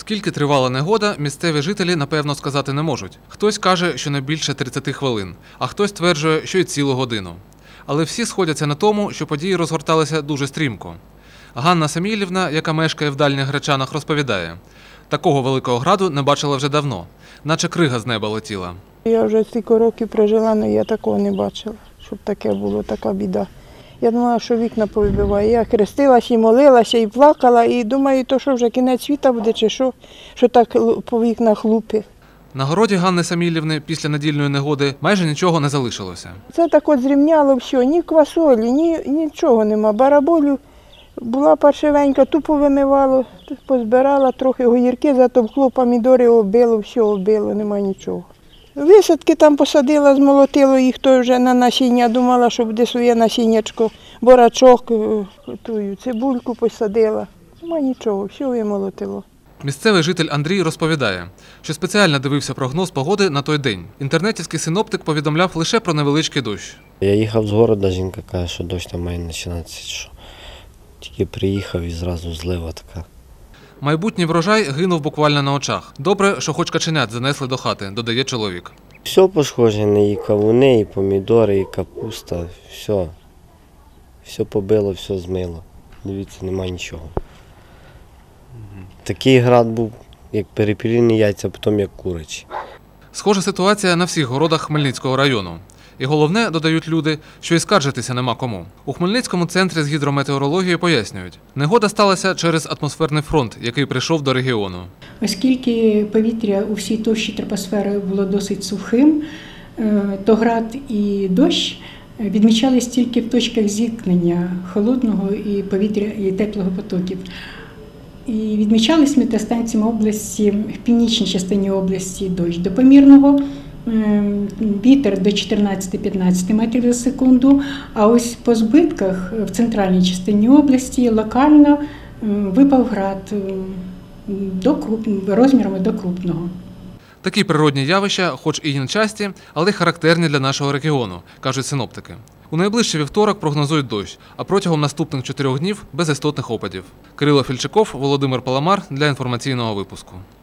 Скільки тривала негода, місцеві жителі, напевно, сказати не можуть. Хтось каже, що не більше 30 хвилин, а хтось стверджує, що й цілу годину. Але всі сходяться на тому, що події розгорталися дуже стрімко. Ганна Самілівна, яка мешкає в Дальніх Гречанах, розповідає, такого великого граду не бачила вже давно, наче крига з неба летіла. Я вже стільки років прожила, але я такого не бачила, щоб таке було, така біда. Я думала, що вікна повибиває. Я хрестилася і молилася, і плакала, і думаю, то що вже кінець світа буде, чи що так по вікнах лупи. На городі Ганни Самілівни після недільної негоди майже нічого не залишилося. Це так от зрівняло все, ні квасолі, нічого нема. Бараболю була паршивенька, тупо вимивало, позбирала трохи огірки, затовкло, помідори оббило, все оббило, нема нічого. Висадки там посадила, змолотило їх, то вже на насіння, думала, що буде своє насіннячко, борачок, цибульку посадила. Нема нічого, все вимолотило. Місцевий житель Андрій розповідає, що спеціально дивився прогноз погоди на той день. Інтернетівський синоптик повідомляв лише про невеличкий дощ. Я їхав з міста, жінка каже, що дощ там має починатися. Тільки приїхав і зразу злива така. Майбутній врожай гинув буквально на очах. Добре, що хоч каченят занесли до хати, додає чоловік. Все пошкоджене, і кавуни, і помідори, і капуста, все. Все побило, все змило. Дивіться, немає нічого. Такий град був, як перепілені яйця, потім як курячі. Схожа ситуація на всіх городах Хмельницького району. І головне, додають люди, що і скаржитися нема кому. У Хмельницькому центрі з гідрометеорології пояснюють, негода сталася через атмосферний фронт, який прийшов до регіону. Оскільки повітря у всій товщі тропосфери було досить сухим, то град і дощ відмічались тільки в точках зіткнення холодного і повітря і теплого потоків. І відмічались метеостанціями області, в північній частині області дощ до помірного, вітер до 14-15 метрів за секунду, а ось по збитках в центральній частині області локально випав град розмірами до крупного. Такі природні явища, хоч і нечасті, але характерні для нашого регіону, кажуть синоптики. У найближчий вівторок прогнозують дощ, а протягом наступних 4 днів – без істотних опадів. Кирило Фільчиков, Володимир Паламар для інформаційного випуску.